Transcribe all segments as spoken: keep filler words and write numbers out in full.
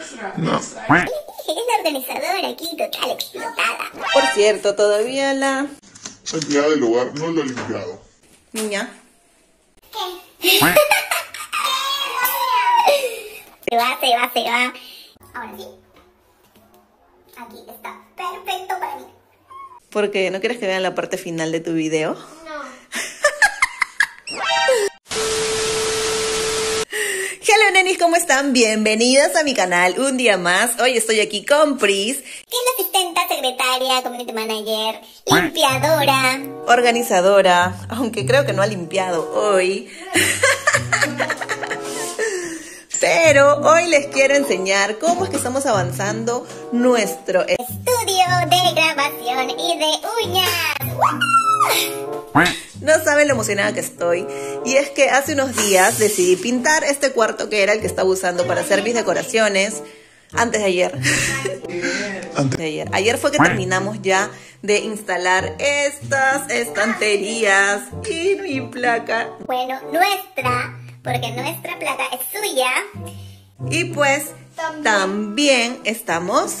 No. Es la organizadora aquí, total explotada. Por cierto, todavía la... La empleada del hogar no lo ha limpiado. Niña. ¿Qué? Se va, se va, se va. Ahora sí. Aquí está perfecto para mí. ¿Por qué? ¿No quieres que vean la parte final de tu video? No. Hola nenis, ¿cómo están? Bienvenidos a mi canal un día más. Hoy estoy aquí con Pris, Que es la asistenta, secretaria, community manager, limpiadora, organizadora, aunque creo que no ha limpiado hoy. Pero hoy les quiero enseñar cómo es que estamos avanzando nuestro estudio de grabación y de uñas. ¡Woo! No saben lo emocionada que estoy. Y es que hace unos días decidí pintar este cuarto que era el que estaba usando para hacer mis decoraciones. Antes de ayer. Antes de ayer. Ayer fue que terminamos ya de instalar estas estanterías y mi placa. Bueno, nuestra, porque nuestra placa es suya. Y pues también, también estamos...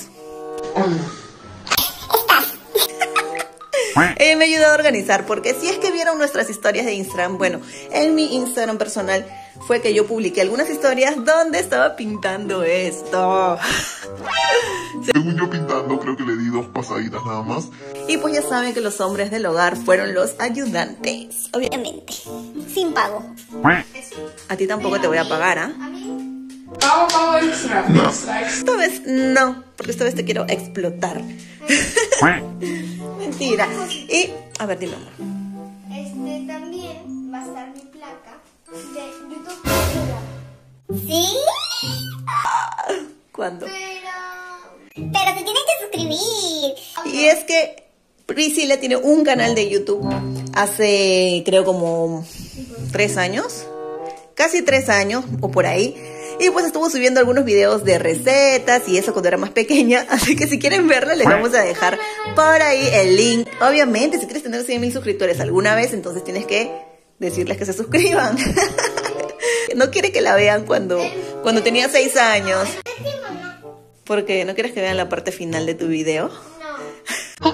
Ella me ayudó a organizar, porque si es que vieron nuestras historias de Instagram, bueno, en mi Instagram personal fue que yo publiqué algunas historias donde estaba pintando esto. Según yo pintando, creo que le di dos pasaditas nada más. Y pues ya saben que los hombres del hogar fueron los ayudantes, obviamente, Sin pago. a ti tampoco te voy a pagar, ¿ah? Pago, pago extra. No. Extra, extra. Esta vez no, porque esta vez te quiero explotar. Mentira. Y, a ver, dime, amor. Este también va a estar mi placa de YouTube Premium. ¿Sí? ¿Cuándo? Pero Pero se tienen que suscribir. Y es que Priscila tiene un canal de YouTube hace, creo, como tres años. Casi tres años, o por ahí. Y pues estuvo subiendo algunos videos de recetas y eso cuando era más pequeña. Así que si quieren verlo, les vamos a dejar por ahí el link. Obviamente, si quieres tener cien mil suscriptores alguna vez, entonces tienes que decirles que se suscriban. No quiere que la vean cuando, cuando tenía seis años. ¿Por qué? ¿No quieres que vean la parte final de tu video? no.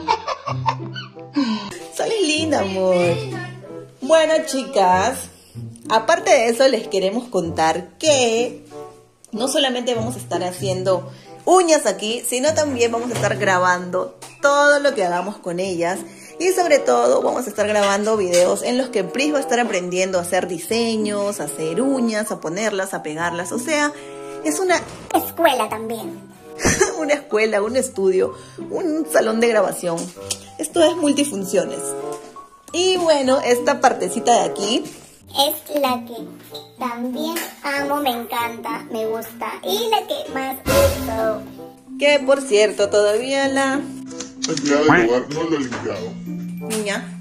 Sale linda, amor. Bueno, chicas, aparte de eso, les queremos contar que no solamente vamos a estar haciendo uñas aquí, sino también vamos a estar grabando todo lo que hagamos con ellas. Y sobre todo vamos a estar grabando videos en los que Pris va a estar aprendiendo a hacer diseños, a hacer uñas, a ponerlas, a pegarlas. O sea, es una, Escuela también. una escuela, un estudio, un salón de grabación. Esto es multifunciones. Y bueno, esta partecita de aquí Es la que también amo, me encanta, me gusta y la que más uso. que por cierto todavía la La empleada del hogar no lo ha limpiado. niña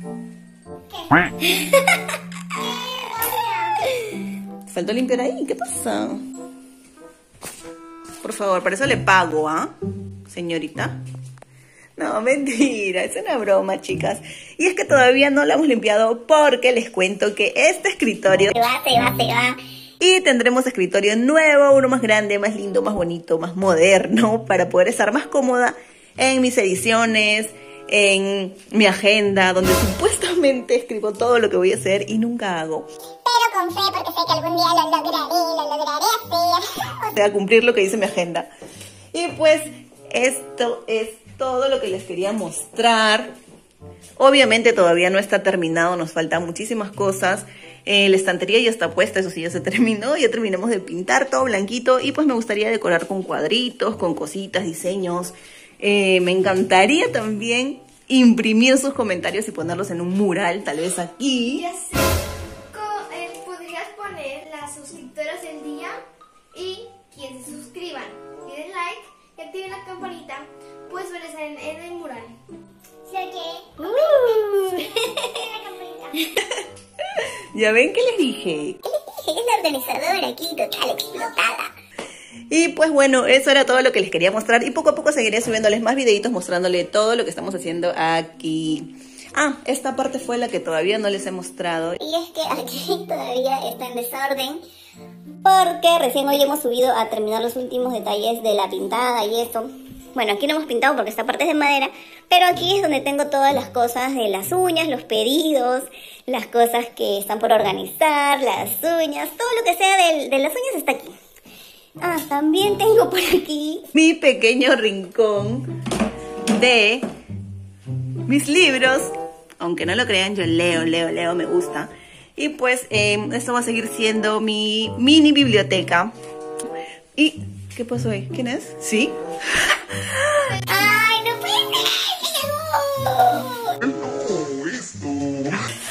faltó limpiar ahí. ¿Qué pasa? Por favor, para eso le pago, ¿ah? Señorita. No, mentira, es una broma, chicas. Y es que todavía no lo hemos limpiado porque les cuento que este escritorio... Se va, se va, se va. Y tendremos escritorio nuevo, uno más grande, más lindo, más bonito, más moderno, para poder estar más cómoda en mis ediciones, en mi agenda, donde supuestamente escribo todo lo que voy a hacer y nunca hago. Pero con fe, porque sé que algún día lo lograré, lo lograré hacer. O sea, cumplir lo que dice mi agenda. Y pues esto es todo lo que les quería mostrar. Obviamente todavía no está terminado, nos faltan muchísimas cosas. Eh, la estantería ya está puesta, eso sí ya se terminó. Ya terminamos de pintar todo blanquito y pues me gustaría decorar con cuadritos, con cositas, diseños. Eh, me encantaría también imprimir sus comentarios y ponerlos en un mural, tal vez aquí. Y así co- eh, podrías poner las suscriptoras del día y quienes se suscriban y den like y activen la campanita, pues van a estar en, en el mural. Sé que... Uh. La campanita. Ya ven que les dije. Es la organizadora aquí, total explotada. Y pues bueno, eso era todo lo que les quería mostrar. Y poco a poco seguiré subiéndoles más videitos mostrándole todo lo que estamos haciendo aquí. Ah, esta parte fue la que todavía no les he mostrado. Y es que aquí todavía está en desorden porque recién hoy hemos subido a terminar los últimos detalles de la pintada y eso. Bueno, aquí no hemos pintado porque esta parte es de madera, pero aquí es donde tengo todas las cosas de las uñas, los pedidos, las cosas que están por organizar, las uñas, todo lo que sea de, de las uñas está aquí. Ah, también tengo por aquí mi pequeño rincón de mis libros. Aunque no lo crean, yo leo, leo, leo, me gusta. Y pues eh, esto va a seguir siendo mi mini biblioteca. ¿Y qué pasó ahí? ¿Quién es? ¿Sí? ¡Ay, no puede ser! No, esto.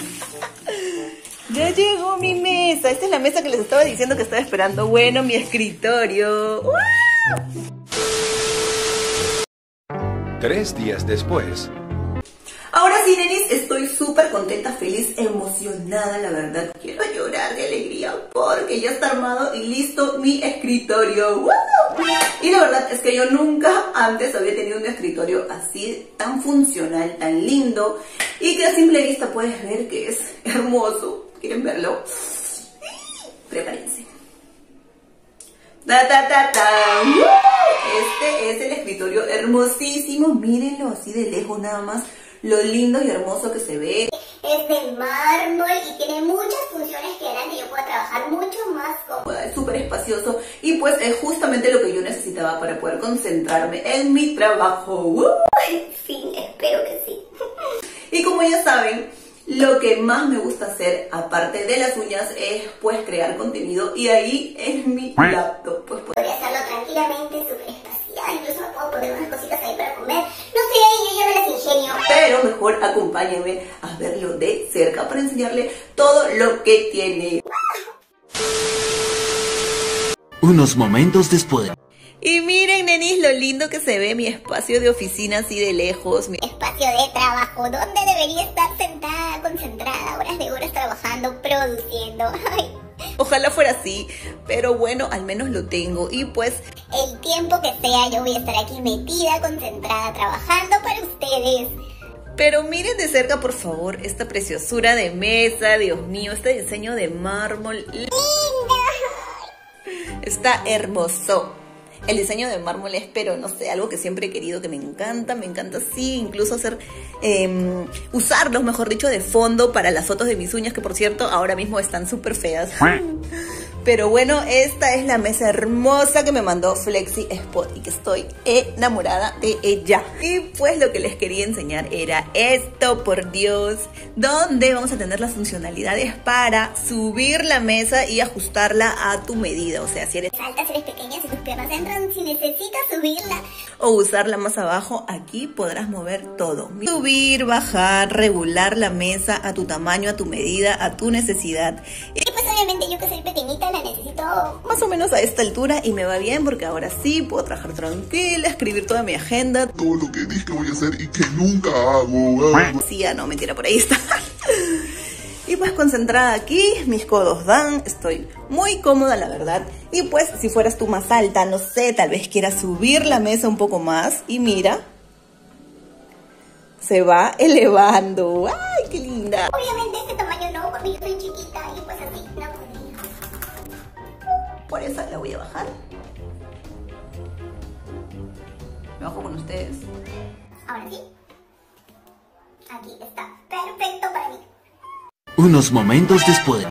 Ya llegó mi mesa. Esta es la mesa que les estaba diciendo que estaba esperando. Bueno, mi escritorio. ¡Wow! Tres días después. Ahora sí, nenis, estoy súper contenta, feliz, emocionada, la verdad. Quiero llorar de alegría porque ya está armado y listo mi escritorio. ¡Woo! Y la verdad es que yo nunca antes había tenido un escritorio así, tan funcional, tan lindo, y que a simple vista puedes ver que es hermoso. ¿Quieren verlo? Prepárense. Ta, ta, ta, ta. Este es el escritorio hermosísimo. Mírenlo así de lejos nada más. Lo lindo y hermoso que se ve. Es de mármol y tiene muchas funciones que harán que yo pueda trabajar mucho más cómoda. Es súper espacioso y pues es justamente lo que yo necesitaba para poder concentrarme en mi trabajo. ¡Uh! Sí, espero que sí. Y como ya saben, lo que más me gusta hacer, aparte de las uñas, es pues crear contenido, y ahí es mi laptop. Pues, podría hacerlo tranquilamente, súper espaciada, incluso me puedo poner unas cositas ahí para comer. No sé, yo ya me las ingenio. Pero mejor acompáñenme a verlo de cerca para enseñarle todo lo que tiene. Unos momentos después. Y miren, nenis, lo lindo que se ve mi espacio de oficina así de lejos. Mi espacio de trabajo, donde debería estar sentada, concentrada, horas de horas trabajando, produciendo. Ay. Ojalá fuera así, pero bueno, al menos lo tengo. Y pues el tiempo que sea yo voy a estar aquí metida, concentrada, trabajando para ustedes. Pero miren de cerca, por favor, esta preciosura de mesa. Dios mío, este diseño de mármol. ¡Lindo! Está hermoso. El diseño de mármol es, pero no sé, algo que siempre he querido, que me encanta, me encanta sí, incluso hacer, eh, usarlos, mejor dicho, de fondo para las fotos de mis uñas, que por cierto, ahora mismo están súper feas. Pero bueno, esta es la mesa hermosa que me mandó Flexi Spot y que estoy enamorada de ella. Y pues lo que les quería enseñar era esto, por Dios, donde vamos a tener las funcionalidades para subir la mesa y ajustarla a tu medida. O sea, si eres alta, si eres pequeña, si tus piernas entran, si necesitas subirla o usarla más abajo, aquí podrás mover todo. Subir, bajar, regular la mesa a tu tamaño, a tu medida, a tu necesidad. Y pues obviamente yo que soy pequeñita la necesito más o menos a esta altura y me va bien porque ahora sí puedo trabajar tranquila, escribir toda mi agenda. Todo lo que dije que voy a hacer y que nunca hago. hago. Sí, ya no, mentira, por ahí está. Y pues concentrada aquí, mis codos dan, estoy muy cómoda la verdad. Y pues si fueras tú más alta, no sé, tal vez quieras subir la mesa un poco más. Y mira, se va elevando. ¡Ay, qué linda! Obviamente este tamaño no, porque yo soy chiquita y pues así no podría. Por eso la voy a bajar. Me bajo con ustedes. Ahora sí. Aquí está perfecto para mí. Unos momentos después.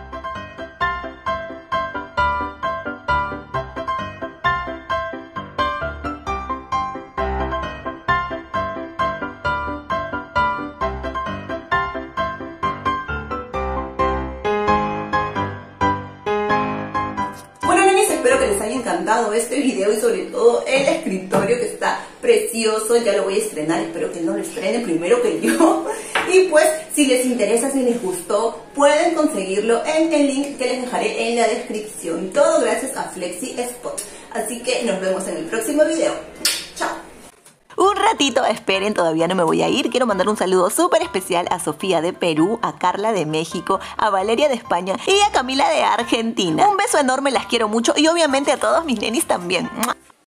Bueno, nenis, espero que les haya encantado este video y sobre todo el escritorio que está precioso. Ya lo voy a estrenar, espero que no lo estrenen primero que yo. Y pues, si les interesa, si les gustó, pueden conseguirlo en el link que les dejaré en la descripción. Todo gracias a Flexi Spot. Así que nos vemos en el próximo video. Chao. Un ratito, esperen, todavía no me voy a ir. Quiero mandar un saludo súper especial a Sofía de Perú, a Carla de México, a Valeria de España y a Camila de Argentina. Un beso enorme, las quiero mucho y obviamente a todos mis nenis también.